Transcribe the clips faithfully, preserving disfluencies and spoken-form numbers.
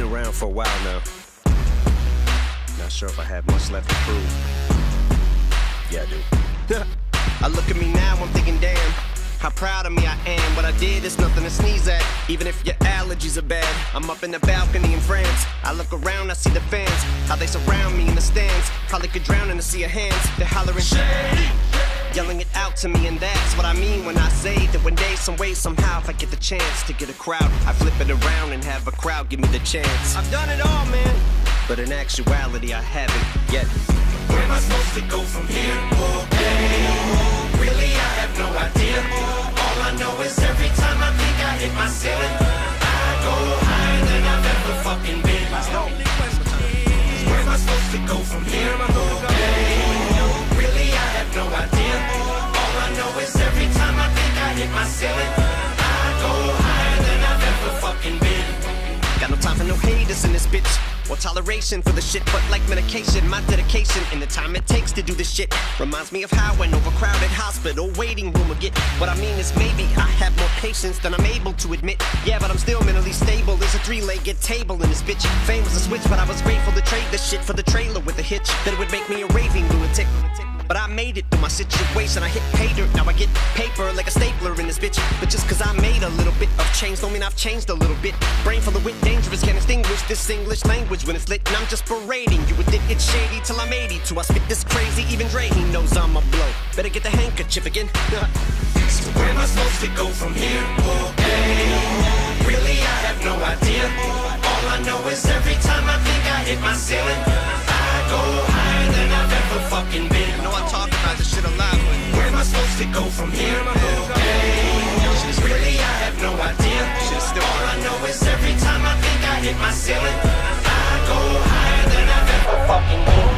around for a while now. Not sure if I have much left to prove. Yeah, I do. I look at me now, I'm thinking, damn, how proud of me I am. What I did is nothing to sneeze at, even if your allergies are bad. I'm up in the balcony in France. I look around, I see the fans, how they surround me in the stands. Probably could drown in a sea of hands. They're hollering shade, yelling it out to me, and that's what I mean when I say that one day, some way, somehow, if I get the chance to get a crowd, I flip it around and have a crowd give me the chance. I've done it all, man, but in actuality, I haven't yet. Where am I supposed to go from here? Okay, really, I have no idea. All I know is every time I think I hit my ceiling, I go higher than I've ever fucking been. Where am I supposed to go from here? Okay, really, I have no idea. All I know is every time I think I hit my ceiling, I go higher than I've ever fucking been. Got no time for no haters in this bitch, or toleration for the shit, but like medication, my dedication and the time it takes to do this shit reminds me of how an overcrowded hospital waiting room would get. What I mean is maybe I have more patience than I'm able to admit. Yeah, but I'm still mentally stable. There's a three-legged table in this bitch. Fame was a switch, but I was grateful to trade this shit for the trailer with a hitch that it would make me a raving lunatic. But I made it through my situation. I hit pay dirt, now I get paper like a stapler in this bitch. But just cause I made a little bit of change don't mean I've changed a little bit. Brain full of wit, dangerous, can't extinguish this English language when it's lit. And I'm just berating you would think it's shady till I'm eighty-two. I spit this crazy, even Dre, he knows I'm a blow. Better get the handkerchief again. So where am I supposed to go from here? Okay, really I have no idea. All I know is every time I think I hit my ceiling, I go higher than I've ever fucking been. I know I talk about this shit a lot, but where am I supposed to go from here? Okay, really I have no idea. All I know is every time I think I hit my ceiling, I go higher than I've ever fucking been.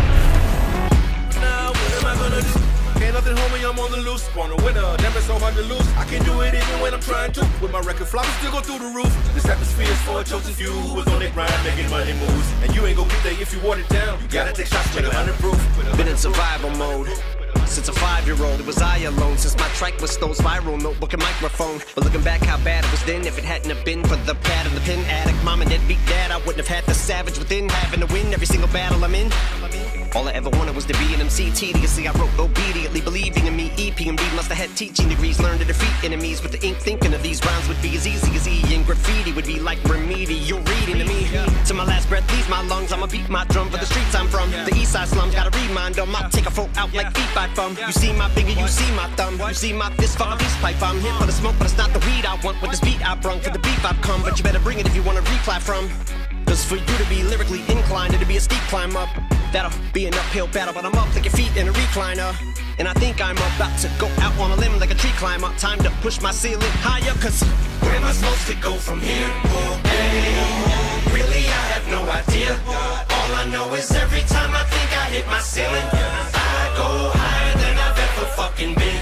Now what am I gonna do? Ain't nothing, homie, I'm on the loose. Born a winner, damn it's so hard to lose. I can do it even when I'm trying to. With my record flop, I still go through the roof. This atmosphere's for a chosen few who was on their grind, making money moves. And you ain't gonna get there if you water it down. You gotta take shots with a hundred proof. been in survival mode since a five-year-old. It was I alone since my trike was Stowe's viral notebook and microphone. But looking back how bad it was then, if it hadn't have been for the pad and the pin addict, mom and dad beat dad, I wouldn't have had the savage within, having to win every single battle I'm in. All I ever wanted was to be an M C. Tediously I wrote obediently, believing in me. E P and B must have had teaching degrees, learned to defeat enemies with the ink, thinking of these rhymes would be as easy as E. And graffiti would be like remedial reading to me. To my last breath leaves my lungs, I'ma beat my drum for the streets I'm from. The east side slums, gotta remind them, I'll take a folk out like feet by thumb. You see my finger, you see my thumb, you see my fist for my peace pipe. I'm here for the smoke, but it's not the weed I want. With this beat I brung, for the beef I've come, but you better bring it if you wanna reply from. Cause for you to be lyrically inclined, it'll be a steep climb up. That'll be an uphill battle, but I'm up like your feet in a recliner. And I think I'm about to go out on a limb like a tree climber. Time to push my ceiling higher, cause where am I supposed to go from here? Okay, really I have no idea. All I know is every time I think I hit my ceiling, I go higher than I've ever fucking been.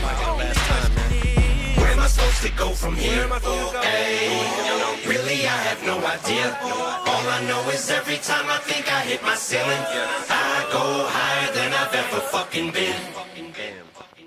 Where am I supposed to go from here? Okay, really I have no idea. All I know is every time I think I hit my ceiling, I go higher than I've ever fucking been.